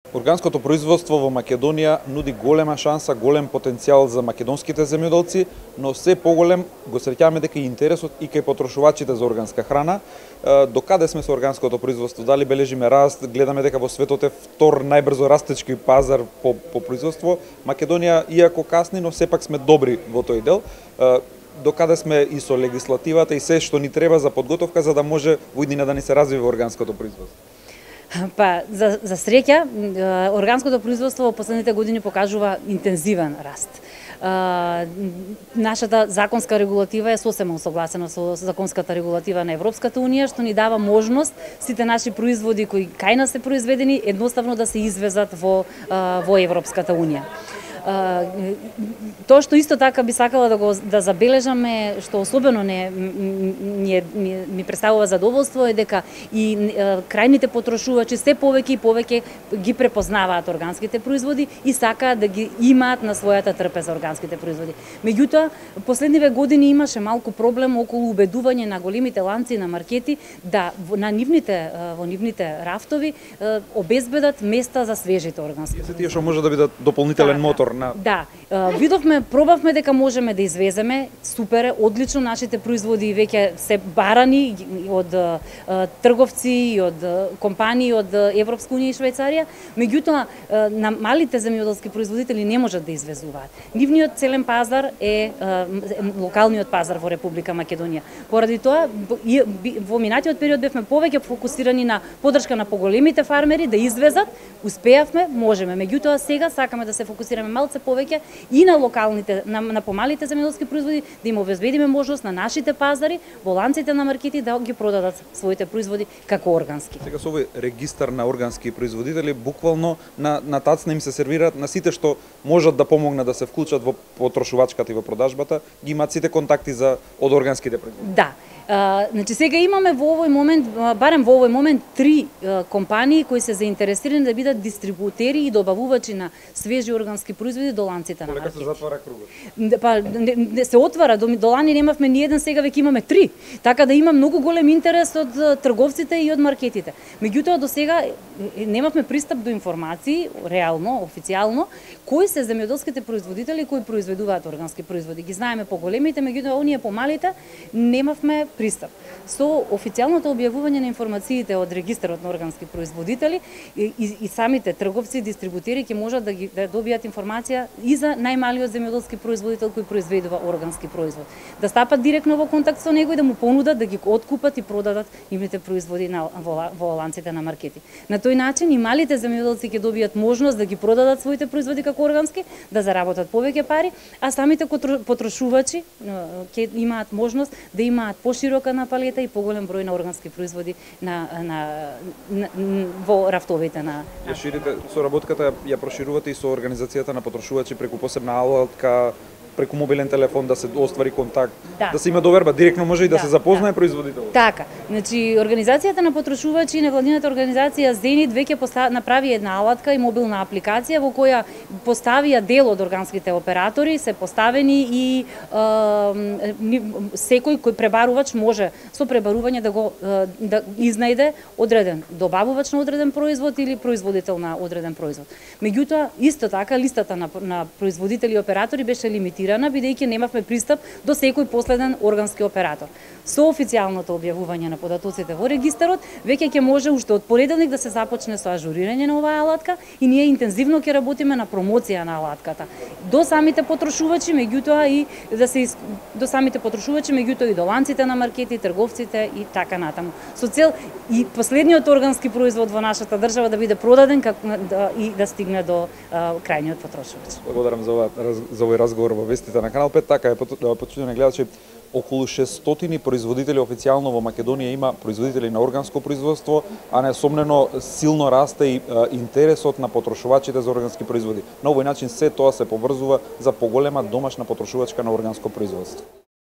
Органското производство во Македонија нуди голема шанса, голем потенцијал за македонските земјоделци, но се поголем го среќаваме дека и интересот и кај потрошувачите за органска храна. До каде сме со органското производство? Дали бележиме раст? Гледаме дека во светот е втор најбрзо растечки пазар по производство. Македонија, иако касни, но сепак сме добри во тој дел. До каде сме и со легислативата и се што ни треба за подготовка за да може во иднина да ни се развива органското производство? Па, за среќа, органското производство во последните години покажува интензивен раст. Нашата законска регулатива е сосема усогласена со законската регулатива на Европската унија, што ни дава можност сите наши производи кои кај нас се произведени едноставно да се извезат во Европската унија. Тоа што исто така би сакала да забележаме, што особено ми представува задоволство е дека и крајните потрошувачи се повеќе и повеќе ги препознаваат органските производи и сакаат да ги имаат на својата трпеза органските производи. Меѓутоа, последниве години имаше малку проблем околу убедување на големите ланци на маркети да во нивните рафтови обезбедат места за свежите органски производи. Тие што може да бидат дополнителен мотор. Да, пробавме дека можеме да извеземе, супер е, одлично, нашите производи веќе се барани од трговци и од компании од Европска унија и Швајцарија, меѓутоа на малите земјоделски производители не можат да извезуваат. Нивниот целен пазар е локалниот пазар во Република Македонија. Поради тоа во минатиот период бевме повеќе фокусирани на поддршка на поголемите фармери да извезат, успеавме, можеме. Меѓутоа сега сакаме да се фокусираме малце повеќе и на локалните, на помалите земјоделски производи, да им обезбедиме можност на нашите пазари, во ланците на маркети да ги продадат своите производи како органски. Сега со овој регистар на органски производители, буквално на тацна им се сервираат на сите што можат да помогнат да се вклучат во потрошувачката и во продажбата, ги имаат сите контакти од органските производители. Да. Значи сега имаме во овој момент, барем во овој момент, 3 компании кои се заинтересирани да бидат дистрибутери и добавувачи на свежи органски производи до ланците на маркети. Полека се затвара кругот. Па не се отвара, до лани немавме ни еден, сега веќе имаме 3. Така да има многу голем интерес од трговците и од маркетите. Меѓутоа до сега немавме пристап до информации, реално, официјално, кои се земјоделските производители кои произведуваат органски производи. Ги знаеме поголемите, меѓутоа оние помалите немавме пристап. Со официјалното објавување на информациите од регистарот на органски производители и самите трговци, дистрибутери ќе можат да добијат информација и за најмалиот земјоделски производител кој произведува органски производ. Да стапат директно во контакт со него и да му понудат да ги откупат и продадат нивните производи во ланците на маркети. На тој начин и малите земјоделци ќе добијат можност да ги продадат своите производи како органски, да заработат повеќе пари, а самите потрошувачи ќе имаат можност да имаат поширока на палета и поголем број на органски производи во рафтовите на. Ширите соработката, ја проширувате и со организацијата на потрошувачи преку посебна алатка, преку мобилен телефон да се оствари контакт, да се има доверба, директно може и да се запознае производителот. Така, значи организацијата на потрошувачи, невладината организација Зенит веќе направи една алатка и мобилна апликација во која поставија дел од органските оператори, се поставени и секој кој пребарувач може со пребарување да изнајде одреден добавувач на одреден производ или производител на одреден производ. Меѓутоа, исто така листата на производители и оператори беше лимитирана бидејќи немавме пристап до секој последен органски оператор. Со официјалното објавување на податоците во регистарот, веќе ќе може уште од понеделник да се започне со ажурирање на оваа алатка и ние интензивно ќе работиме на промоција на алатката. До самите потрошувачи, меѓутоа и до ланците на маркети, трговците и така натаму. Со цел и последниот органски производ во нашата држава да биде продаден и да стигне до крајниот потрошувач. Благодарам за овој разговор во вестите на Канал 5. Така е, почитувани гледачи, околу 600 производители официјално во Македонија има производители на органско производство, а несомнено силно расте и интересот на потрошувачите за органски производи. На овој начин се тоа се поврзува за поголема домашна потрошувачка на органско производство.